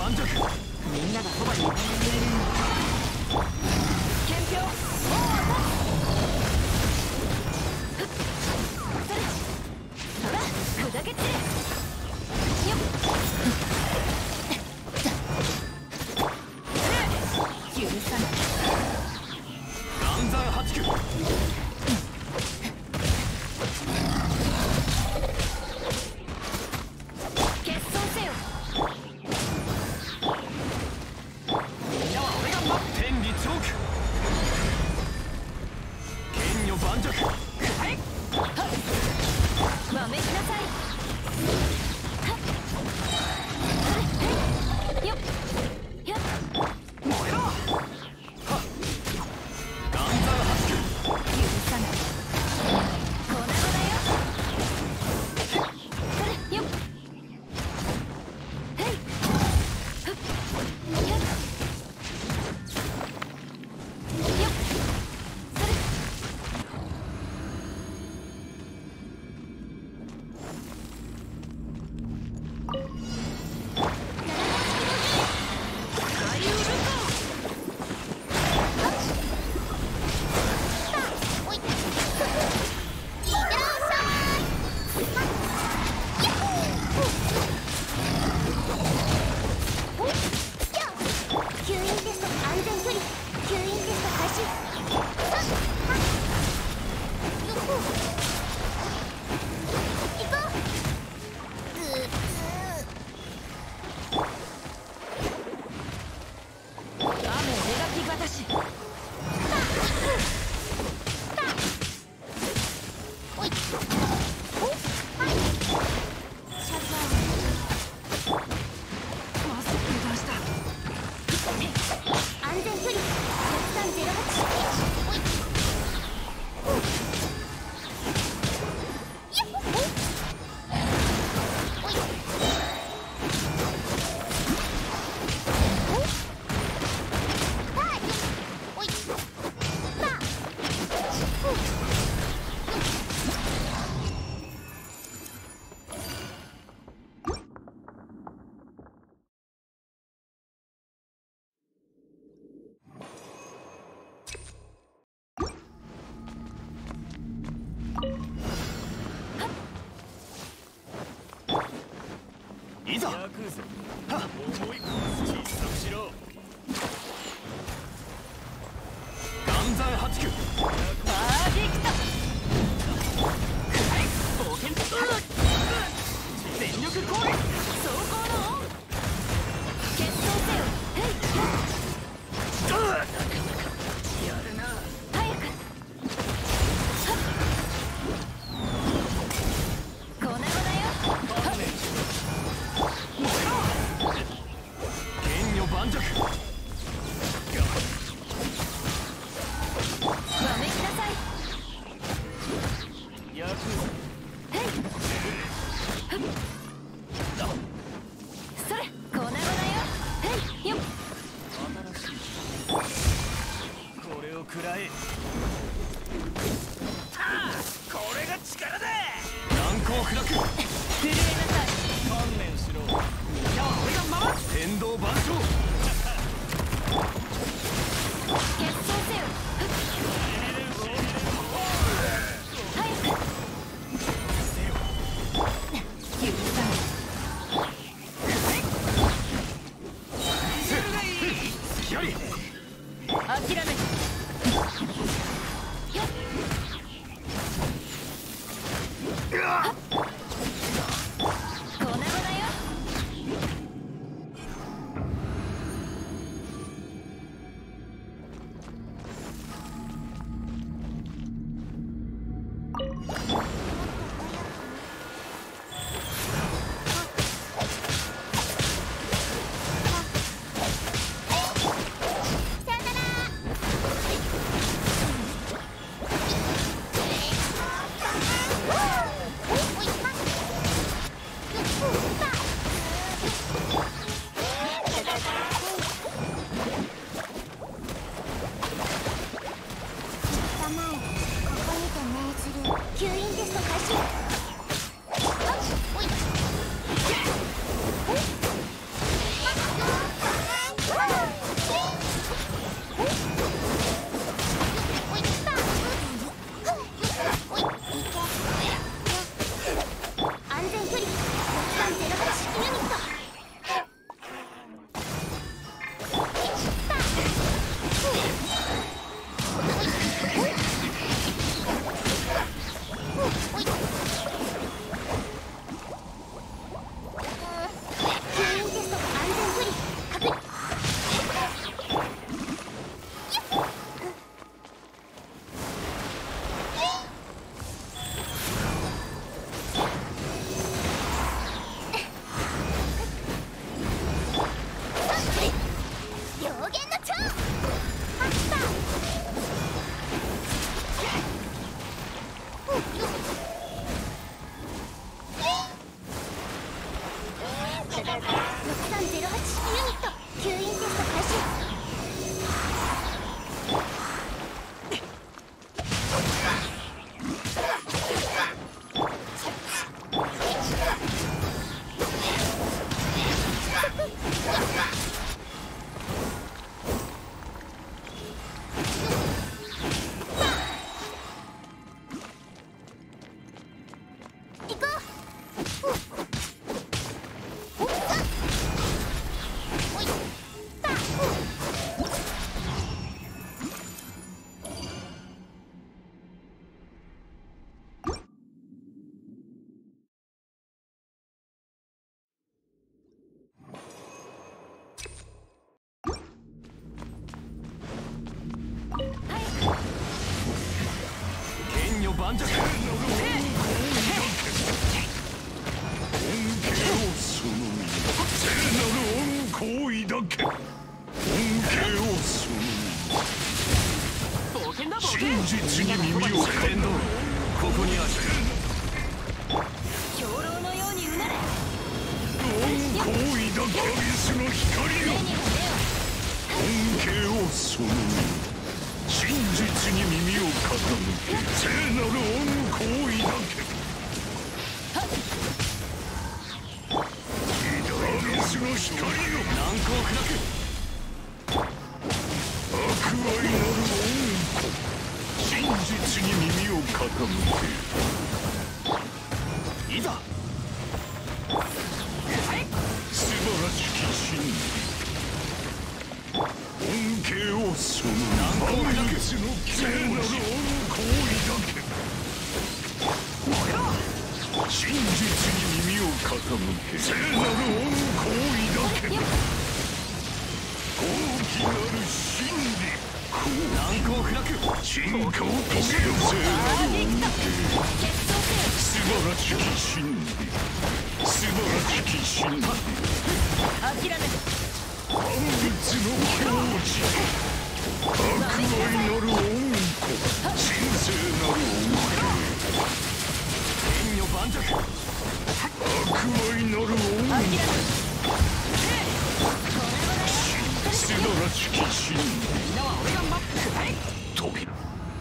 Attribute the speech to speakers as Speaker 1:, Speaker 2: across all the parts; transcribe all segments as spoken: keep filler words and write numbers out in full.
Speaker 1: 盤石。みんながそばにいてくれる。
Speaker 2: 憲兵王そら砕け散れよっ許さない
Speaker 1: 岩山八九。
Speaker 2: 決闘せよ
Speaker 1: みんなは俺が待って天理チョーク。剣女盤石。はい
Speaker 2: わめきなさいはっよっよっ
Speaker 1: 燃えろ。はっ岩山八九。
Speaker 2: 許さない粉々よそれよっへいふっよっよっそれ
Speaker 1: 大ウル
Speaker 2: 吸引テスト安全距離吸引テスト開始よっほ行こう雨描きがたしおいおはいシャザー
Speaker 1: まず油断した。
Speaker 2: 安全距離ろくさんゼロはちおいおやっほおいおはいおいさあほ
Speaker 1: いざ。
Speaker 3: ヤクザ
Speaker 1: はっ
Speaker 3: 思い込まず小さくしろ。
Speaker 1: 岩山八九。
Speaker 2: バーディクト
Speaker 1: はい冒険。全力攻撃。
Speaker 2: 走行のオン決闘せよへい
Speaker 1: やるな。
Speaker 2: 早くはっ粉々よはっ
Speaker 1: 燃えろ。剣女盤石。
Speaker 2: わめきなさい
Speaker 3: ヤク
Speaker 2: へいふっ
Speaker 4: け恩恵をそ
Speaker 1: 冒険だ
Speaker 4: の
Speaker 1: 冒険
Speaker 4: 真実に耳を傾け
Speaker 1: 天道ここにある
Speaker 2: 兵糧のようにうなれ。
Speaker 4: 恩行為だガビスの光よ
Speaker 2: 目にも目を。
Speaker 4: 恩恵をその真実に耳を傾け聖なる恩行為だけガビスの光よ
Speaker 1: 難攻不落
Speaker 4: 悪愛なる恩子真実に耳を傾け
Speaker 1: いざ
Speaker 4: 素晴らしき真理恩恵をその
Speaker 1: 難攻不落
Speaker 4: 万物の聖なる恩行為だけ真実に耳を傾け聖なる恩行為だけ大きなる真理こう
Speaker 1: 難攻不落
Speaker 4: 進化を遂げる聖なる恩恵素晴らしき真理素晴らしき真理
Speaker 2: 諦める。
Speaker 4: 万物の教示悪愛なる恩子神聖なる恩
Speaker 1: 天女盤石
Speaker 4: 悪愛なる恩
Speaker 2: 諦める。
Speaker 4: 子素晴らしき真理
Speaker 1: みんなは俺が待ってくれ
Speaker 4: 扉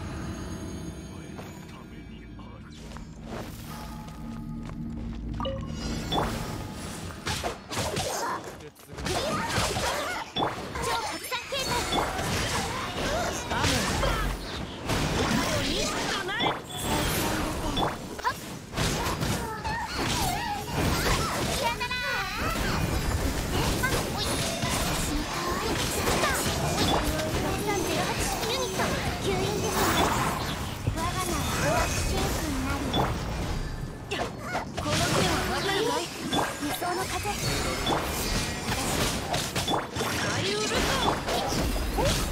Speaker 2: 超拡散形態。さよなら。おい。さんぜろはちユニット吸引です。我が名はシンクになる。この剣はわかるかい？理想の風。大ウルト。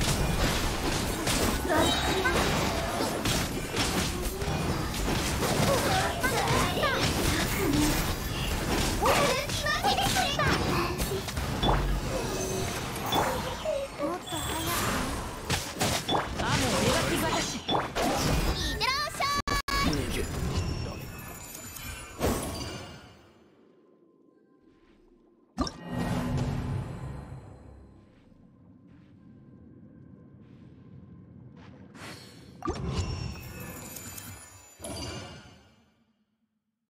Speaker 2: もっと早く。
Speaker 1: あもう描きがし
Speaker 2: いってらっしゃい。
Speaker 1: 逃げ
Speaker 4: う